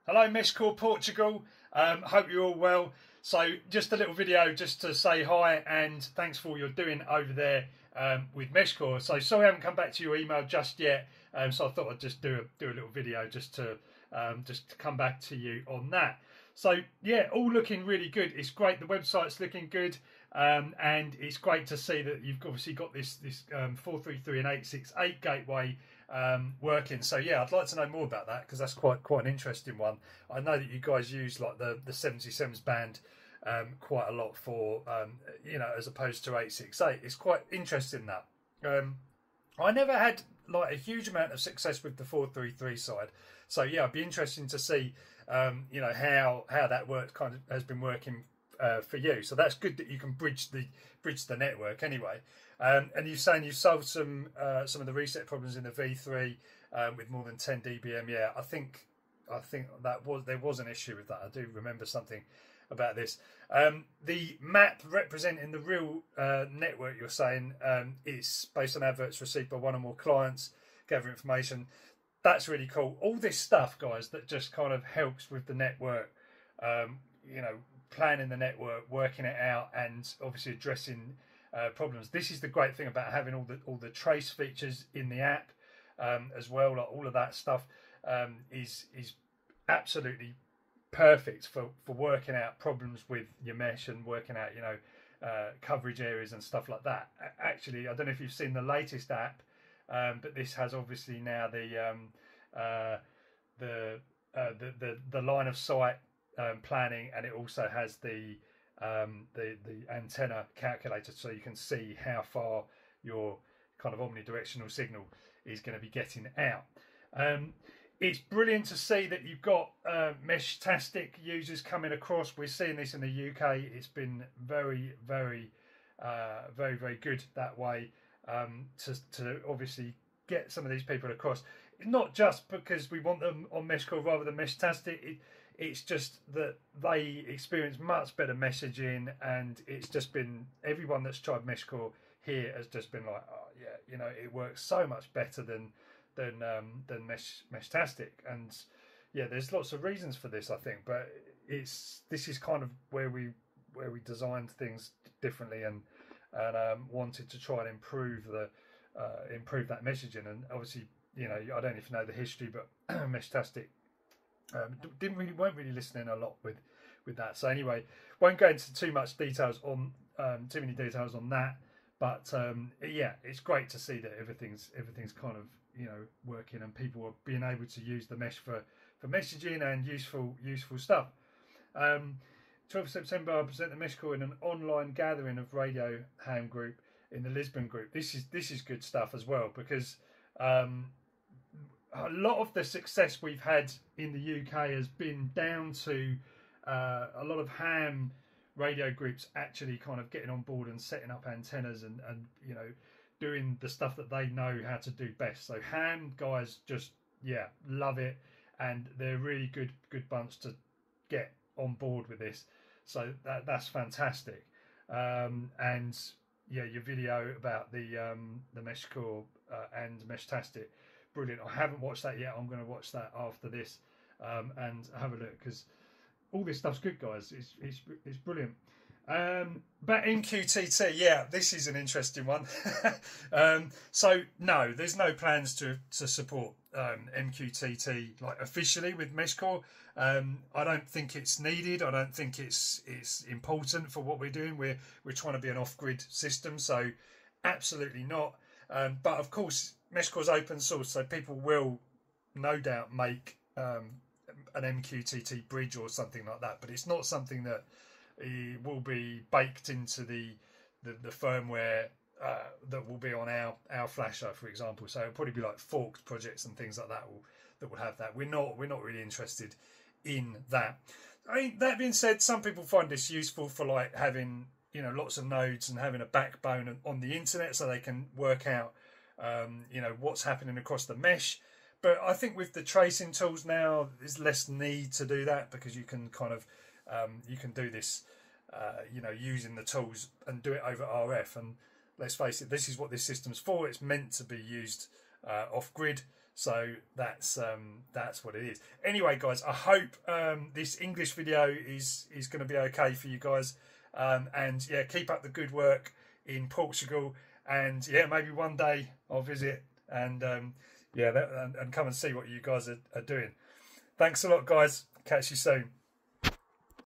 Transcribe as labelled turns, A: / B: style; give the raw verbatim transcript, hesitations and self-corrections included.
A: Hello, Meshcore Portugal. Um, hope you're all well. So, just a little video just to say hi and thanks for all you're doing over there um, with Meshcore. So, sorry I haven't come back to your email just yet. Um, so, I thought I'd just do a do a little video just to um, just to come back to you on that. So, yeah, all looking really good. It's great. The website's looking good, um, and it's great to see that you've obviously got this this um, four three three and eight six eight gateway um working. So yeah, I'd like to know more about that because that's quite quite an interesting one. I know that you guys use like the the seventy-sevens band um quite a lot for um you know, as opposed to eight six eight. It's quite interesting that um I never had like a huge amount of success with the four three three side, so yeah, it'd be interesting to see um you know how how that work kind of has been working uh, for you. So that's good that you can bridge the bridge the network anyway. Um, and you're saying you've solved some uh, some of the reset problems in the V three um, with more than ten D B M. Yeah, I think I think that was there was an issue with that. I do remember something about this. Um, the map representing the real uh, network, you're saying, um, it's based on adverts received by one or more clients, gather information. That's really cool. All this stuff, guys, that just kind of helps with the network. Um, you know, planning the network, working it out, and obviously addressing Uh, problems. This is the great thing about having all the all the trace features in the app um, as well. Like all of that stuff um, is is absolutely perfect for for working out problems with your mesh and working out, you know, uh, coverage areas and stuff like that. Actually, I don't know if you've seen the latest app, um, but this has obviously now the um, uh, the, uh, the the the line of sight um, planning, and it also has the um the the antenna calculator, so you can see how far your kind of omnidirectional signal is going to be getting out. Um it's brilliant to see that you've got uh, Meshtastic users coming across. We're seeing this in the U K. It's been very very uh very very good that way, um to to obviously get some of these people across. Not just because we want them on Meshcore rather than Meshtastic. It, It's just that they experience much better messaging, and it's just been everyone that's tried Meshcore here has just been like, oh yeah, you know, it works so much better than than um, than Mesh Meshtastic, and yeah, there's lots of reasons for this, I think, but it's this is kind of where we where we designed things differently and and um, wanted to try and improve the uh, improve that messaging, and obviously, you know, I don't know if you know the history, but Meshtastic. Um, didn't really weren't really listening a lot with with that. So anyway, won't go into too much details on um, too many details on that. But um, yeah, it's great to see that everything's everything's kind of, you know, working, and people are being able to use the mesh for for messaging and useful useful stuff. Um, twelfth of September, I present the Meshcore in an online gathering of Radio Ham Group in the Lisbon group. This is this is good stuff as well, because Um, a lot of the success we've had in the U K has been down to uh, a lot of ham radio groups actually kind of getting on board and setting up antennas and, and you know, doing the stuff that they know how to do best. So ham guys just, yeah, love it, and they're a really good good bunch to get on board with this. So that that's fantastic. Um, and yeah, your video about the um, the Meshcore uh, and Meshtastic, brilliant. I haven't watched that yet. I'm going to watch that after this um, and have a look, because all this stuff's good, guys. It's it's, it's brilliant. Um, but M Q T T, yeah, this is an interesting one. um, so no, there's no plans to to support um, M Q T T like officially with Meshcore. Um, I don't think it's needed. I don't think it's it's important for what we're doing. We're we're trying to be an off-grid system, so absolutely not. Um, but of course, Meshcore's open source, so people will no doubt make um, an M Q T T bridge or something like that. But it's not something that uh, will be baked into the the, the firmware uh, that will be on our our flasher, for example. So it'll probably be like forked projects and things like that will that will have that. We're not we're not really interested in that. I mean, that being said, some people find this useful for like having, you know, lots of nodes and having a backbone on the internet, so they can work out um, you know, what's happening across the mesh. But I think with the tracing tools now, there's less need to do that, because you can kind of um, you can do this uh, you know, using the tools and do it over R F. And let's face it, this is what this system's for. It's meant to be used uh, off grid. So that's um, that's what it is. Anyway, guys, I hope um, this English video is is going to be okay for you guys. Um, and yeah, keep up the good work in Portugal. And yeah, maybe one day I'll visit and um, yeah, that, and, and come and see what you guys are, are doing. Thanks a lot, guys. Catch you soon.